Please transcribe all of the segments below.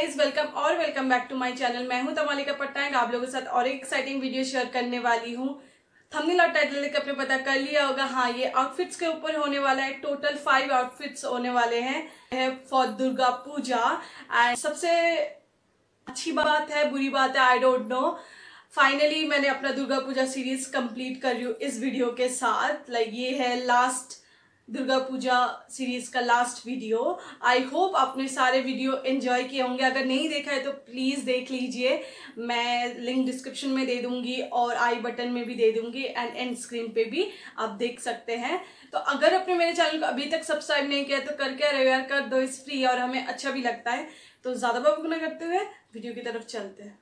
Guys, welcome back to my channel. मैं हूं तमालिका पट्टनायक, आप लोगों के साथ और एक एक्साइटिंग वीडियो शेयर करने वाली हूं। थंबनेल और टाइटल देख आपने पता कर लिया होगा। हाँ, ये आउटफिट्स के ऊपर होने वाला है। टोटल 5 आउटफिट्स होने वाले हैं फॉर दुर्गा पूजा। एंड सबसे अच्छी बात है, बुरी बात है, आई डोंट नो, फाइनली मैंने अपना दुर्गा पूजा सीरीज कंप्लीट कर रही हूँ इस वीडियो के साथ। ये है लास्ट दुर्गा पूजा सीरीज का लास्ट वीडियो। आई होप आपने सारे वीडियो एंजॉय किए होंगे। अगर नहीं देखा है तो प्लीज़ देख लीजिए। मैं लिंक डिस्क्रिप्शन में दे दूंगी और आई बटन में भी दे दूंगी एंड एंड स्क्रीन पे भी आप देख सकते हैं। तो अगर आपने मेरे चैनल को अभी तक सब्सक्राइब नहीं किया तो करके रविवार कर दो, इस फ्री और हमें अच्छा भी लगता है। तो ज़्यादा बक न करते हुए वीडियो की तरफ चलते हैं।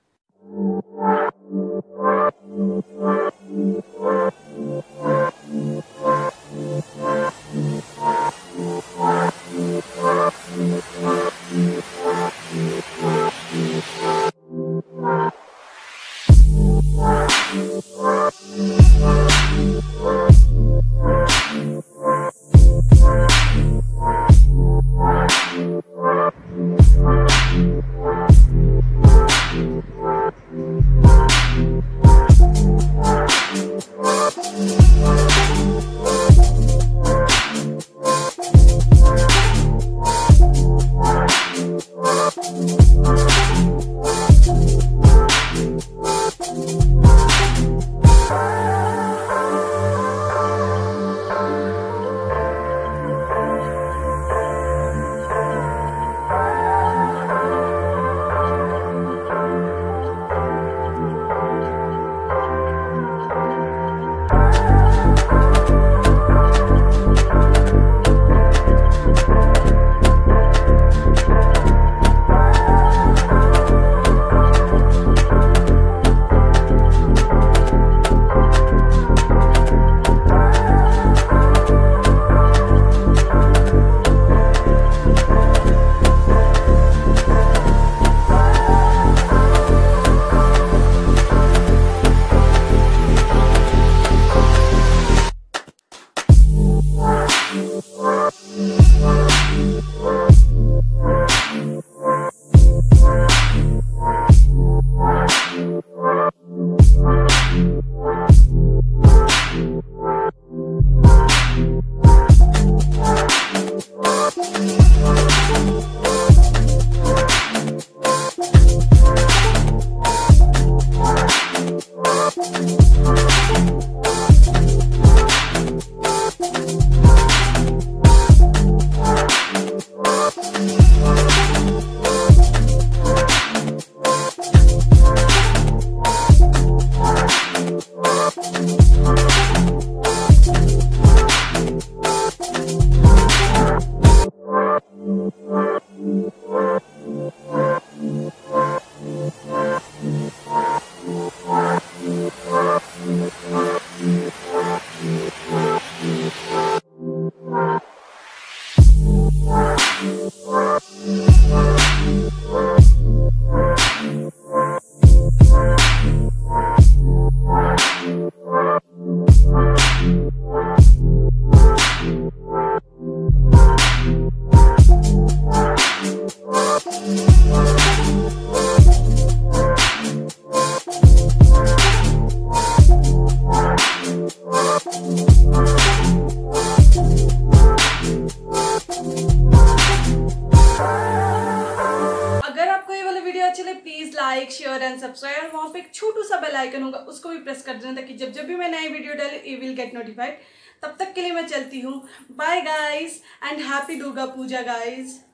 Please like, share and subscribe. और वहाँ पे एक छोटू सा बेल आइकन होगा, उसको भी प्रेस कर देना ताकि जब भी मैं नई वीडियो डालूं यू विल गेट नोटिफाइड। तब तक के लिए मैं चलती हूँ। Bye guys and happy Durga Puja guys.